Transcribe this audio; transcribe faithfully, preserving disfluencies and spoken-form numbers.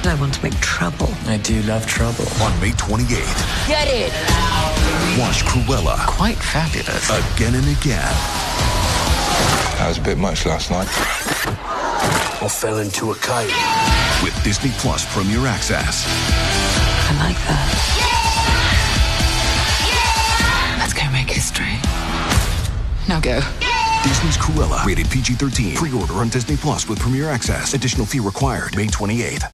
I want to make trouble. I do love trouble. On May twenty-eighth. Get it! Watch Cruella. Quite fabulous. Again and again. That was a bit much last night. I fell into a cave. With Disney Plus Premier Access. I like that. Yeah! Yeah! Let's go make history. Now go. Disney's Cruella. Rated P G thirteen. Pre-order on Disney Plus with Premier Access. Additional fee required. May twenty-eighth.